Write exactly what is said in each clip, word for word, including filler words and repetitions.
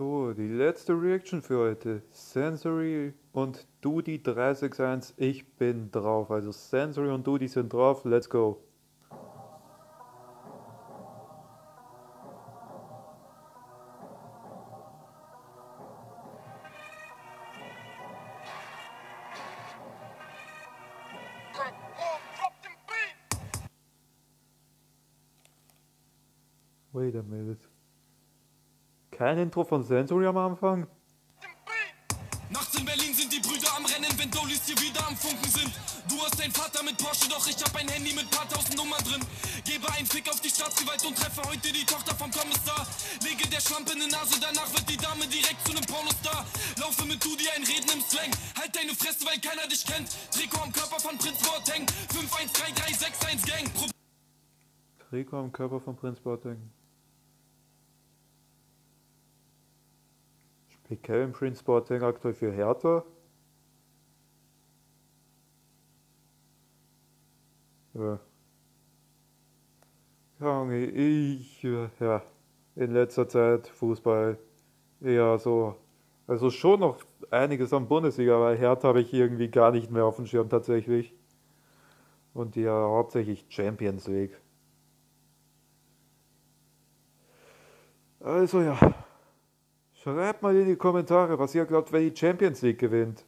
So, die letzte Reaction für heute. Sensory und Dudi drei sechs eins, ich bin drauf. Also Sensory und Dudi sind drauf, let's go. Wait a minute. Kein Intro von Sensory am Anfang? Nachts in Berlin sind die Brüder am Rennen, wenn Dolis hier wieder am Funken sind. Du hast deinen Vater mit Porsche, doch ich hab ein Handy mit paar tausend Nummern drin. Gebe einen Fick auf die Staatsgewalt und treffe heute die Tochter vom Kommissar. Lege der Schlampe in die Nase, danach wird die Dame direkt zu nem Pornostar. Laufe mit Dudi ein Reden im Slang. Halt deine Fresse, weil keiner dich kennt. Trikot am Körper von Prinz Boateng. fünf eins drei drei sechs eins Gang. Pro Trikot am Körper von Prinz Boateng. Spielt Kevin Prinz Boateng aktuell für Hertha? Ja. Junge, ich, ja, in letzter Zeit Fußball eher so, also schon noch einiges an Bundesliga, aber Hertha habe ich irgendwie gar nicht mehr auf dem Schirm tatsächlich. Und ja, hauptsächlich Champions League. Also ja, schreibt mal in die Kommentare, was ihr glaubt, wer die Champions League gewinnt.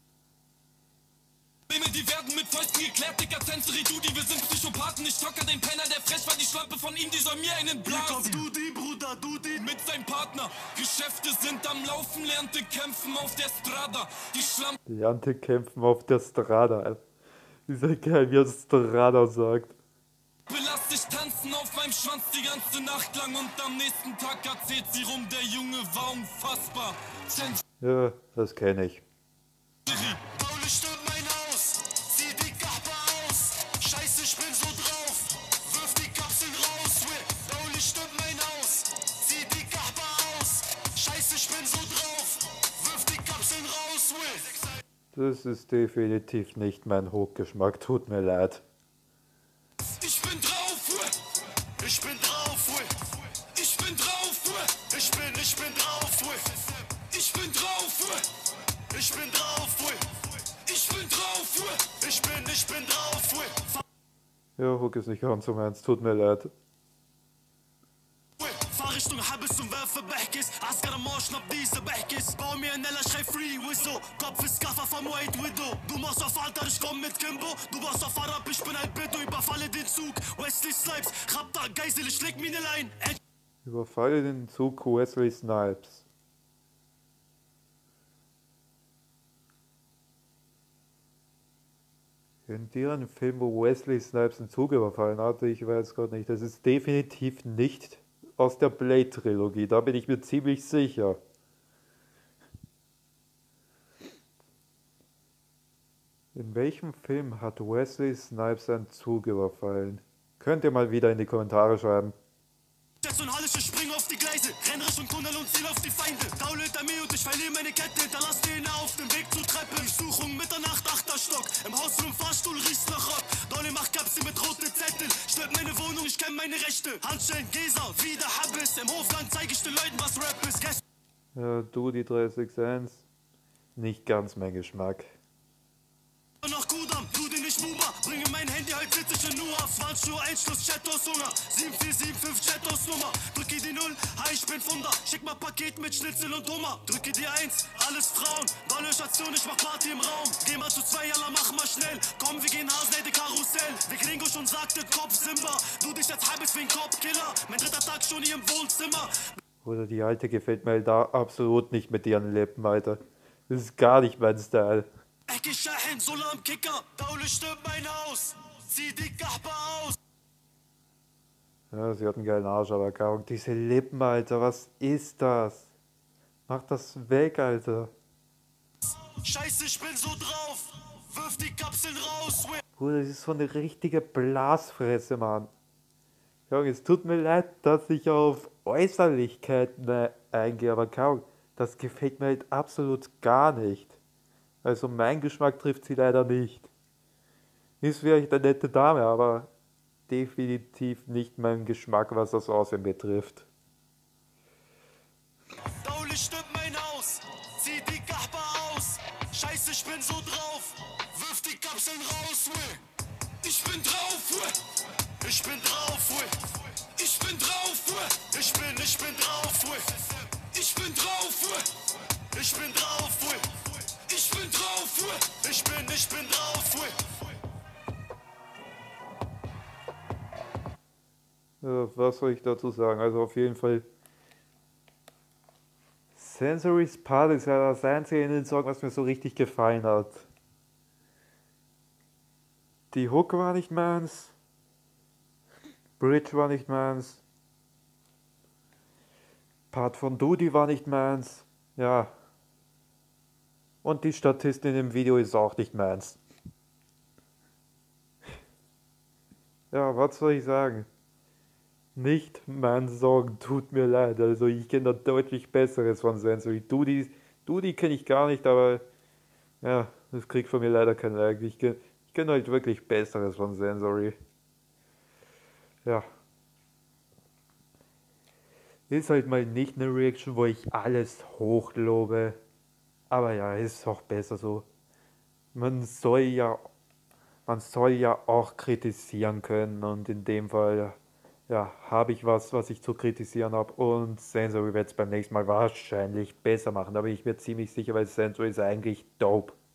Die werden mit Fäusten geklärt, Dicker, Sensory, Dudi, wir sind Psychopathen. Ich tocker den Penner, der frech war, die Schlampe von ihm, die soll mir einen blasen. Hier kommt Dudi, Bruder, Dudi, mit seinem Partner. Geschäfte sind am Laufen, lernte kämpfen auf der Strada. Die Schlampe Lernte kämpfen auf der Strada. Ist ja geil, wie er Strada sagt. Lass dich tanzen auf meinem Schwanz die ganze Nacht lang und am nächsten Tag erzählt sie rum, der Junge war unfassbar. Sensory, Ja, das kenne ich. Pauli stürmt mein Haus, zieh die Kappe aus. Scheiße, ich bin so drauf, wirf die Kapseln raus. Pauli stürmt mein Haus, zieh die Kappe aus. Scheiße, ich bin so drauf, wirf die Kapseln raus. Das ist definitiv nicht mein Hochgeschmack, tut mir leid. Ich bin drauf, ich bin drauf, ich bin drauf, ich bin, ich bin drauf, ich bin drauf, ich bin drauf, ich bin drauf, ich bin, ich bin drauf. Ja, Hook ist nicht ganz so meins, tut mir leid. Fahr Richtung Habis und werfe Bechkis. Askar am Arsch, schnapp diese Bechkis. Bau mir ein Ella, schrei Free Wizzo. Kopf ist Kaffer vom White Widow. Du machst auf Alter, ich komm mit Kimbo. Du warst auf Arab, ich bin ein Beto. Überfalle den Zug. Wesley Snipes, Rapta, Geisel, ich leg mir ne Line. Überfalle den Zug Wesley Snipes. Kennt ihr einen Film, wo Wesley Snipes den Zug überfallen hatte? Ich weiß gerade nicht. Das ist definitiv nicht aus der Blade-Trilogie. Da bin ich mir ziemlich sicher. In welchem Film hat Wesley Snipes einen Zug überfallen? Könnt ihr mal wieder in die Kommentare schreiben. Jets und Hallische springen auf die Gleise, renn Richtung Tunnel und ziel auf die Feinde. Taule hinter mir und ich verliere meine Kette, hinterlass den auf dem Weg zur Treppe. Durchsuchung Mitternacht, achter Stock, im Haus und im Fahrstuhl riecht's nach Rock. Dolly macht Kapsel mit roten Zettel, stört meine Wohnung, ich kenn meine Rechte. Handschellen, Gesa, wieder Habis, im Hofland zeig ich den Leuten, was Rap ist. Gäste Ja, du die drei sechs eins. Nicht ganz mein Geschmack. noch Kudam, du den nicht Muba, bringe mein Handy, halt sitz ich in Nuha. Zwanzig Einschluss, Chat aus Hunger, sieben vier sieben fünf Chat aus Nummer. Drücke die Null, hi, ich bin Funder, schick mal Paket mit Schnitzel und Hummer. Drücke die Eins, alles Frauen, dolle Station, ich mach Party im Raum. Geh mal zu zwei, Jalla, mach mal schnell, komm, wir gehen Hasenheide Karussell. Der Gringo schon sagte, Kopf Simba, du dich als halbes wie ein Kopfkiller. Mein dritter Tag schon hier im Wohnzimmer. Oder die alte gefällt mir da absolut nicht mit ihren Lippen, Alter. Das ist gar nicht mein Style. Ecke Shahin, Sola am Kicker, Daule stürmt mein Haus, zieh die Kappe aus. Ja, sie hat einen geilen Arsch, aber kaum. Diese Lippen, Alter, was ist das? Mach das weg, Alter. Scheiße, ich bin so drauf, wirf die Kapseln raus. Bruder, das ist so eine richtige Blasfresse, Mann. Junge, es tut mir leid, dass ich auf Äußerlichkeiten äh, eingehe, aber kaum. Das gefällt mir halt absolut gar nicht. Also mein Geschmack trifft sie leider nicht. Ist vielleicht eine nette Dame, aber definitiv nicht mein Geschmack, was das Aussehen betrifft. Daule bestimmt mein Haus. Zieh die Kahpa aus. Scheiße, ich bin so drauf. Wirf die Kapseln raus, weh. Ich bin drauf, weh. Ich bin drauf, weh. Ich bin drauf, weh. Ich bin, ich bin drauf, weh. Ich bin drauf, weh. Ich bin drauf, weh. Ich bin drauf, weh. Ich bin, ich bin drauf, weh. Ja, was soll ich dazu sagen? Also auf jeden Fall. Sensory's Part ist ja das einzige in den Song, was mir so richtig gefallen hat. Die Hook war nicht meins. Bridge war nicht meins. Part von Dudi war nicht meins. Ja. Und die Statistin im Video ist auch nicht meins. Ja, was soll ich sagen? Nicht mein Song, tut mir leid. Also ich kenne da deutlich Besseres von Sensory. Dudi, Dudi kenne ich gar nicht, aber ja, das kriegt von mir leider kein Like. Ich kenne ich kenn halt wirklich Besseres von Sensory. Ja. Ist halt mal nicht eine Reaction, wo ich alles hochlobe. Aber ja, ist auch besser so. Man soll ja, man soll ja auch kritisieren können und in dem Fall, ja, habe ich was, was ich zu kritisieren habe und Sensory wird es beim nächsten Mal wahrscheinlich besser machen, aber ich bin ziemlich sicher, weil Sensory ist eigentlich dope.